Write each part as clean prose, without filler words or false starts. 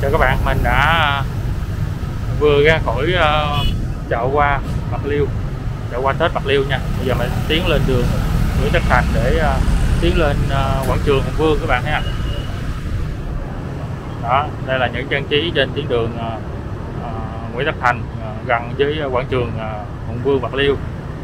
Chào các bạn, mình đã vừa ra khỏi chợ Hoa Bạc Liêu, chợ Hoa Tết Bạc Liêu nha. Bây giờ mình tiến lên đường Nguyễn Tất Thành để tiến lên quảng trường Hùng Vương các bạn ha. Đó, đây là những trang trí trên tuyến đường Nguyễn Tất Thành gần với quảng trường Hùng Vương Bạc Liêu.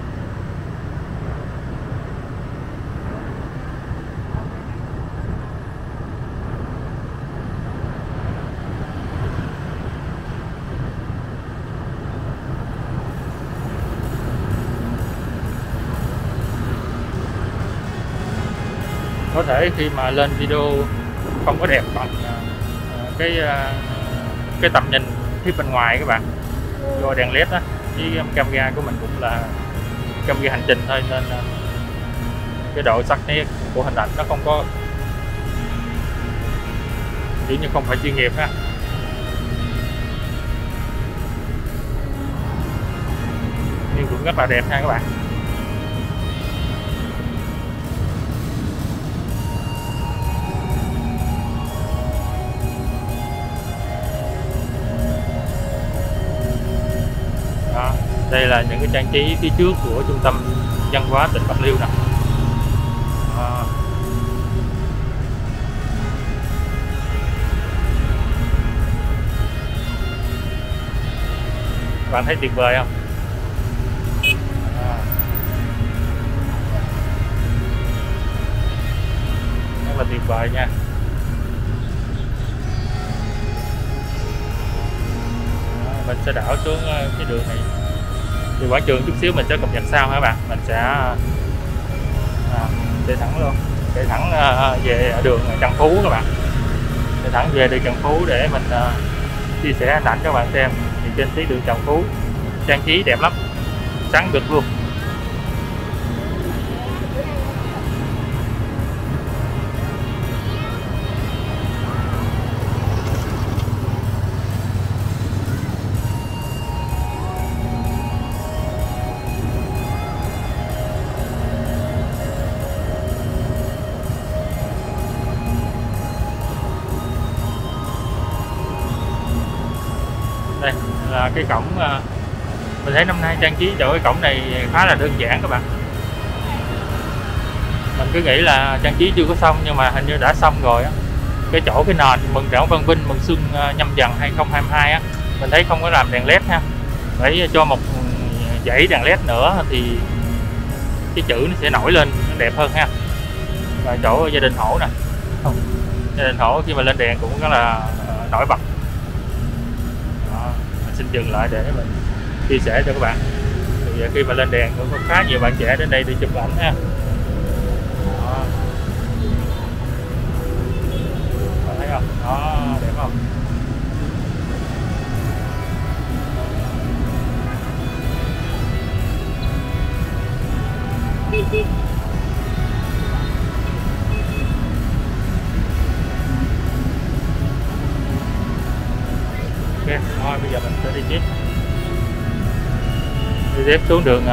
Có thể khi mà lên video không có đẹp bằng cái tầm nhìn phía bên ngoài các bạn, do đèn led á, với camera của mình cũng là camera hành trình thôi, nên cái độ sắc nét của hình ảnh nó không có, kiểu như không phải chuyên nghiệp ha. Nhưng cũng rất là đẹp ha các bạn. Đây là những cái trang trí phía trước của trung tâm văn hóa tỉnh Bạc Liêu nè. Bạn thấy tuyệt vời không? Rất là tuyệt vời nha. Mình sẽ đảo xuống cái đường này. Thì quảng trường chút xíu mình sẽ cập nhật sau các bạn. Mình sẽ chạy thẳng luôn, chạy thẳng về đường Trần Phú các bạn, chạy thẳng về đường Trần Phú để mình chia sẻ hình ảnh cho các bạn xem. Thì trên tuyến đường Trần Phú trang trí đẹp lắm, sáng rực luôn. Đây là cái cổng, mình thấy năm nay trang trí chỗ cái cổng này khá là đơn giản các bạn. Mình cứ nghĩ là trang trí chưa có xong, nhưng mà hình như đã xong rồi á. Cái chỗ cái nền mừng Đảng Văn Vinh mừng xuân Nhâm Dần 2022 á, mình thấy không có làm đèn led ha, phải cho một dãy đèn led nữa thì cái chữ nó sẽ nổi lên, nó đẹp hơn ha. Và chỗ gia đình Hổ nè, gia đình Hổ khi mà lên đèn cũng rất là nổi bật. Xin dừng lại để mình chia sẻ cho các bạn. Thì khi mà lên đèn cũng có khá nhiều bạn trẻ đến đây để chụp ảnh ha. Đó. Bạn thấy không? Đó, đẹp không? Ok, thôi bây giờ mình sẽ đi tiếp xuống đường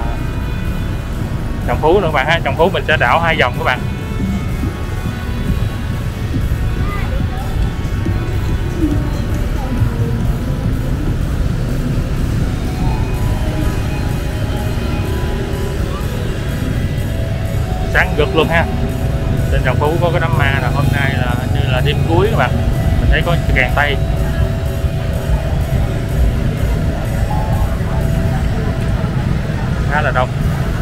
Trần Phú nữa các bạn ha. Trần Phú mình sẽ đảo 2 vòng các bạn. Sáng rực luôn ha. Trên Trần Phú có cái đám ma là hôm nay là hình như là đêm cuối các bạn. Mình thấy có đèn Tây. Khá là đông.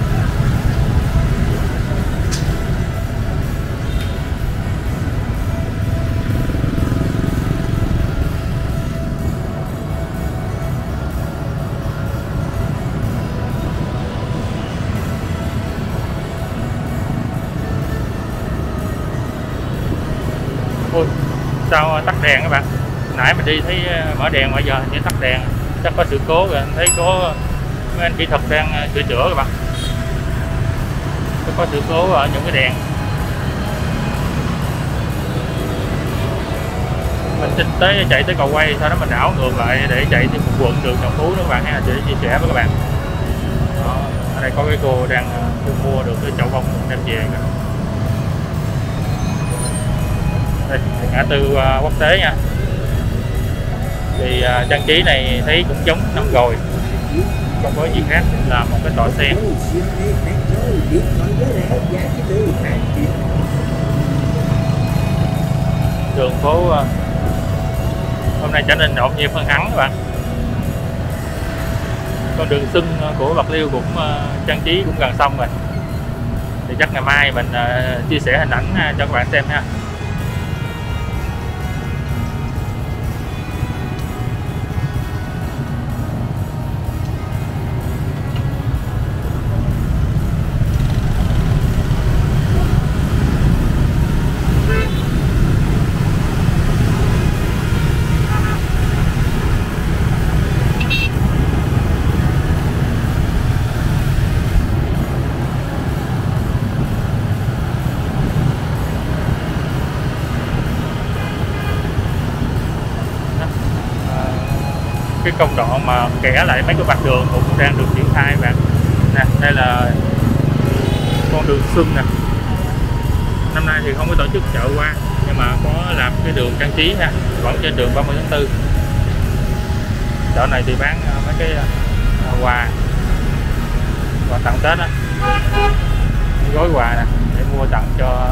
Ui, sao tắt đèn các bạn? Nãy mình đi thấy mở đèn, bây giờ như tắt đèn, chắc có sự cố rồi. Thấy có mấy anh kỹ thuật đang sửa chữa các bạn, có sự cố ở những cái đèn. Mình xin chạy tới cầu quay, sau đó mình đảo ngược lại để chạy thêm một quận đường Trần Phú nữa các bạn ha, để chia sẻ với các bạn. Đó, ở đây có cái cô đang mua được cái chậu bông đem về kìa. Đây, ngã tư quốc tế nha. Thì trang trí này thấy cũng giống năm rồi, không có gì khác, là một cái tọa sen. Đường phố hôm nay trở nên nhộn nhịp hơn hẳn các bạn. Con đường Xuân của Bạc Liêu cũng trang trí cũng gần xong rồi. Thì chắc ngày mai mình chia sẻ hình ảnh cho các bạn xem ha. Cái công đoạn mà kẻ lại mấy cái mặt đường cũng đang được triển khai bạn nè. Đây là con đường Xuân nè. Năm nay thì không có tổ chức chợ qua, nhưng mà có làm cái đường trang trí ha, vẫn trên đường 30 tháng 4. Chợ này thì bán mấy cái quà tặng Tết á, gói quà nè để mua tặng cho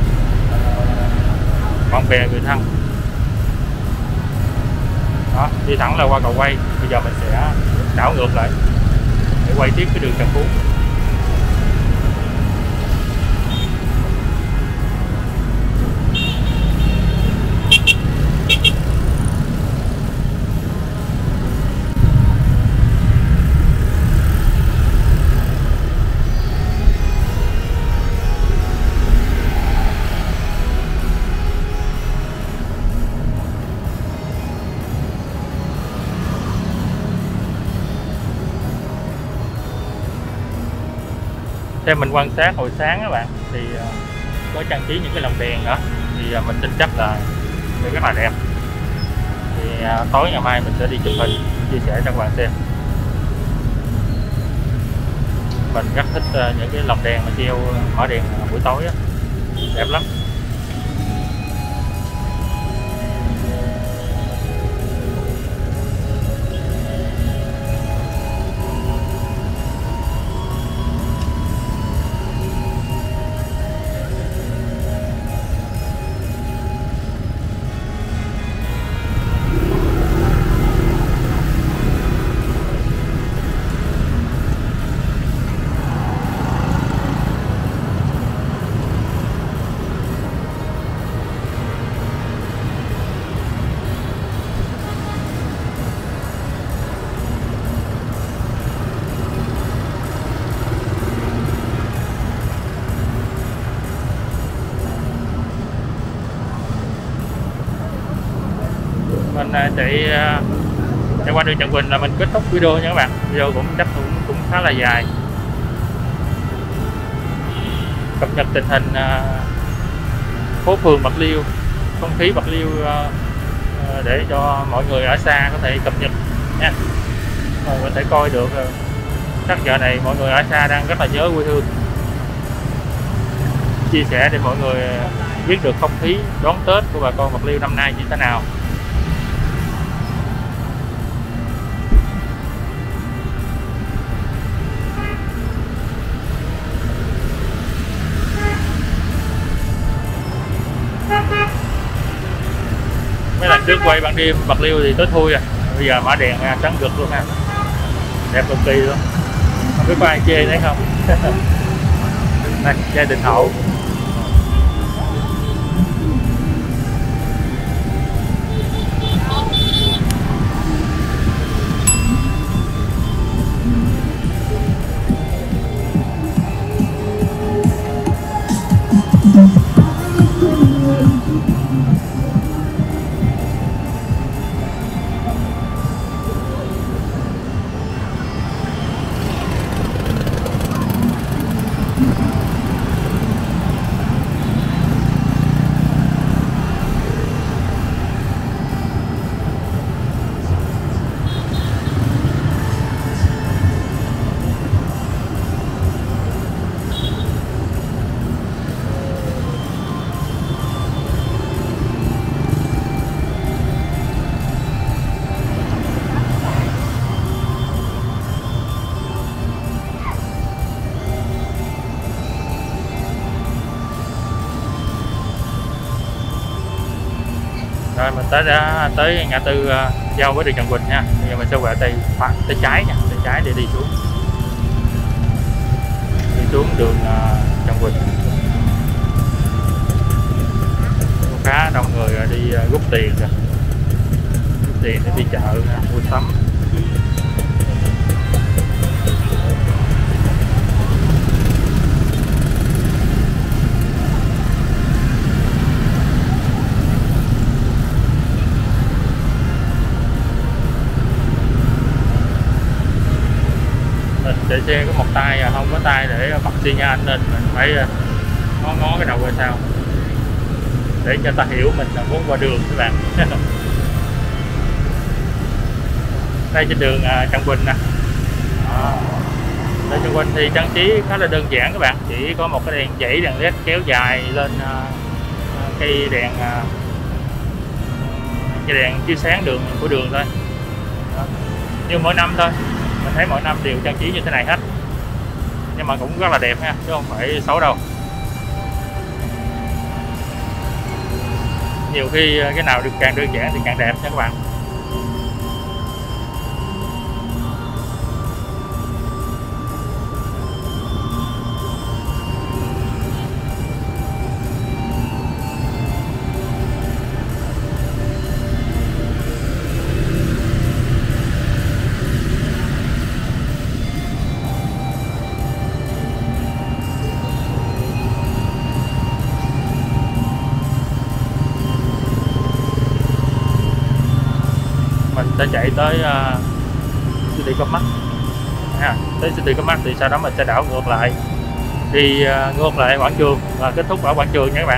bạn bè người thân. Đó, đi thẳng là qua cầu quay. Bây giờ mình sẽ đảo ngược lại để quay tiếp cái đường Trần Phú. Theo mình quan sát hồi sáng các bạn thì có trang trí những cái lồng đèn nữa, thì mình tin chắc là sẽ rất là đẹp. Thì tối ngày mai mình sẽ đi chụp hình chia sẻ cho các bạn xem. Mình rất thích những cái lồng đèn mà treo mở đèn buổi tối á, đẹp lắm. Mình chạy qua đường Trần Bình là mình kết thúc video nha các bạn. Video cũng chắc cũng khá là dài, cập nhật tình hình phố phường Bạc Liêu, không khí Bạc Liêu để cho mọi người ở xa có thể cập nhật nha, có thể coi được. Chắc giờ này mọi người ở xa đang rất là nhớ quê hương, chia sẻ để mọi người biết được không khí đón Tết của bà con Bạc Liêu năm nay như thế nào. Mấy lần trước quay ban đêm Bạc Liêu thì tối thui rồi, bây giờ mở đèn ra sáng rực luôn ha, đẹp cực kỳ luôn, không biết có ai chê đấy không. Này, gia đình hậu. Rồi mình tới ngã tư giao với đường Trần Quỳnh nha. Bây giờ mình sẽ quẹo tay trái nha, tay trái để đi xuống đường Trần Quỳnh. Khá đông người đi rút tiền rồi, rút tiền để đi chợ mua sắm. Mình chạy xe có một tay không có tay để bật xi nhan nên mình phải ngó cái đầu ra sao để cho ta hiểu mình là muốn qua đường các bạn. Đây trên đường Trần Quỳnh nè. Đường Trần Quỳnh thì trang trí khá là đơn giản các bạn, chỉ có một cái đèn dãy đèn led kéo dài lên cây đèn chiếu sáng đường của đường thôi. Như mỗi năm thôi, mình thấy mỗi năm đều trang trí như thế này hết, nhưng mà cũng rất là đẹp ha, chứ không phải xấu đâu. Nhiều khi cái nào được càng đơn giản thì càng đẹp nha các bạn. Mình sẽ chạy tới siêu thị Comac ha. Tới siêu thị Comac thì sau đó mình sẽ đảo ngược lại, đi ngược lại quảng trường và kết thúc ở quảng trường nha các bạn.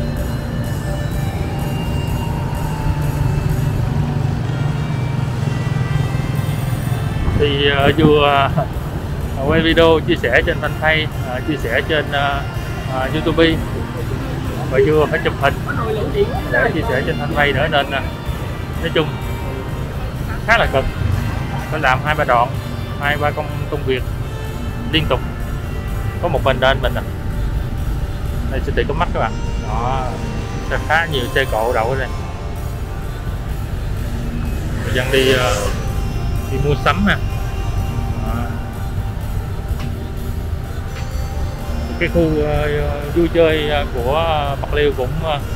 Thì vừa quay video chia sẻ trên fanpage, chia sẻ trên YouTube, và vừa phải chụp hình để chia sẻ trên fanpage nữa, nên nói chung khá là cực, phải làm 2-3 đoạn, 2-3 công việc liên tục, có một mình nên mình đây siêu thị Comac các bạn. Đó, khá nhiều xe cộ đậu ở đây, người dân đi mua sắm ha. Đó. Cái khu vui chơi của Bạc Liêu cũng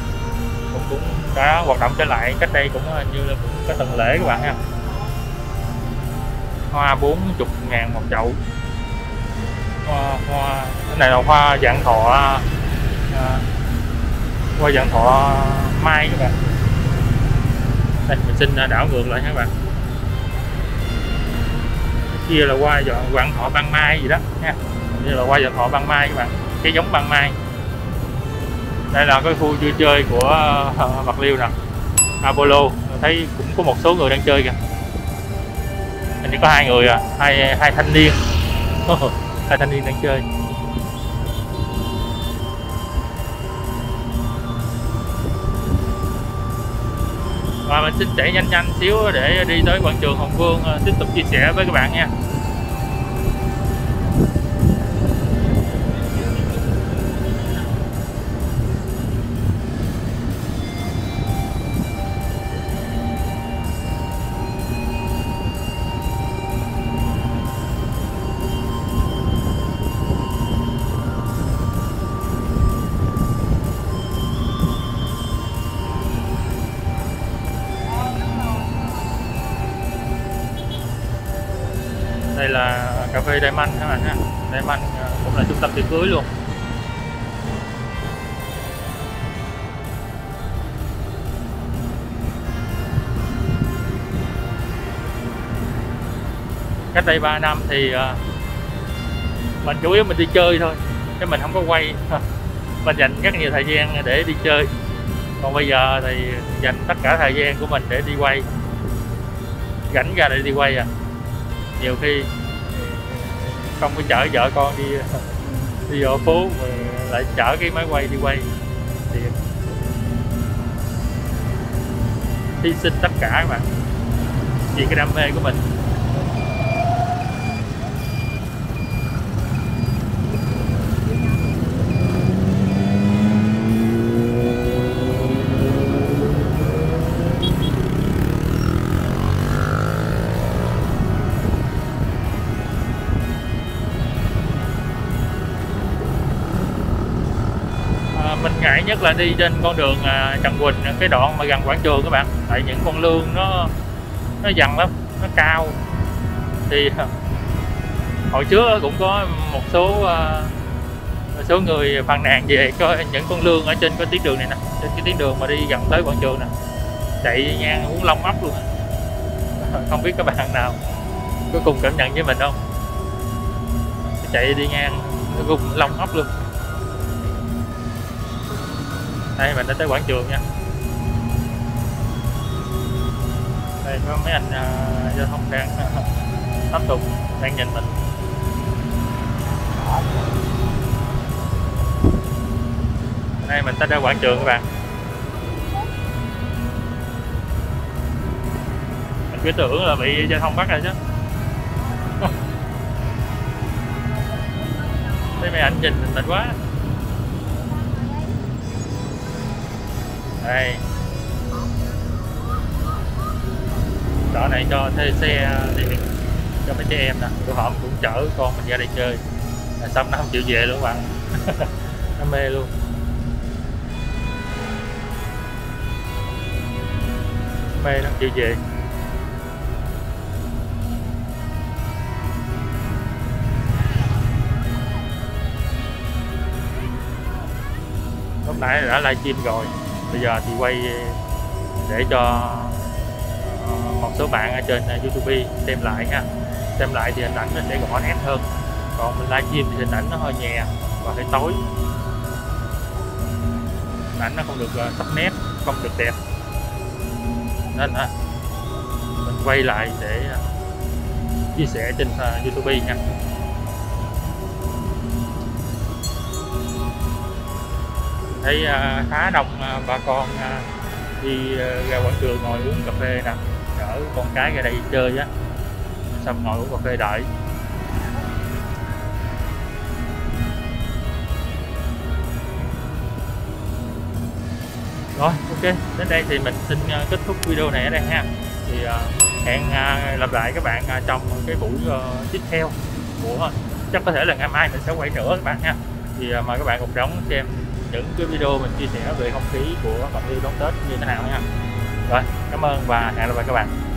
đã hoạt động trở lại cách đây cũng như là cũng có tuần lễ các bạn ha. Hoa 40.000 một chậu, hoa cái này là hoa dạng thọ, hoa dạng thọ mai các bạn. Đây mình xin đảo ngược lại nha các bạn, cái kia là hoa dạng thọ ban mai gì đó nha, như là hoa dạng thọ ban mai các bạn, cái giống ban mai. Đây là cái khu vui chơi của Bạc Liêu nè, Apollo, thấy cũng có một số người đang chơi kìa. Hình như có 2 người hai thanh niên, hai thanh niên đang chơi. Và mình xin chạy nhanh xíu để đi tới quảng trường Hùng Vương, tiếp tục chia sẻ với các bạn nha. Đây là cà phê Diamond các bạn ha. Diamond cũng là trung tâm tiệc cưới luôn. Cách đây 3 năm thì mình chủ yếu mình đi chơi thôi, chứ mình không có quay. Mình dành rất nhiều thời gian để đi chơi. Còn bây giờ thì dành tất cả thời gian của mình để đi quay, rảnh ra để đi quay à. Nhiều khi không có chở vợ con đi ở phố mà lại chở cái máy quay đi quay thì hy sinh tất cả các bạn vì cái đam mê của mình. ngại nhất là đi trên con đường Trần Quỳnh, cái đoạn mà gần quảng trường các bạn, tại những con lương nó dằn lắm, nó cao. Thì hồi trước cũng có một số người phàn nàn về có những con lương ở trên cái tuyến đường này nè, trên cái tuyến đường mà đi gần tới quảng trường nè, chạy ngang muốn lông ốc luôn. Không biết các bạn nào có cùng cảm nhận với mình không? Chạy đi ngang nó gung lông ốc luôn. Đây mình đã tới quảng trường nha. Đây có mấy anh giao thông đang tiếp tục đang nhìn mình. Đây mình tới quảng trường các bạn. Mình cứ tưởng là bị giao thông bắt rồi chứ. Thấy mấy anh nhìn mình quá. Đây. Chỗ này cho thuê xe điện cho mấy trẻ em nè, tụi họ cũng chở con mình ra đây chơi. Xong nó không chịu về luôn các bạn. Nó mê luôn. Mê nó không chịu về. Lúc nãy đã livestream rồi, bây giờ thì quay để cho một số bạn ở trên YouTube xem lại ha. Xem lại thì hình ảnh nó sẽ rõ nét hơn, còn mình livestream thì hình ảnh nó hơi nhè và hơi tối, hình ảnh nó không được sắc nét, không được đẹp, nên mình quay lại để chia sẻ trên YouTube nha. Thấy khá đông bà con đi ra quảng trường ngồi uống cà phê nè, chở con cái ra đây chơi á, xong ngồi uống cà phê đợi. Rồi ok, đến đây thì mình xin kết thúc video này ở đây ha. Thì hẹn gặp lại các bạn trong cái buổi tiếp theo của, chắc có thể là ngày mai mình sẽ quay nữa các bạn ha. Thì mời các bạn cùng đón xem những cái video mình chia sẻ về không khí của Bạc Liêu đón Tết như thế nào nha. Rồi, cảm ơn và hẹn gặp lại các bạn.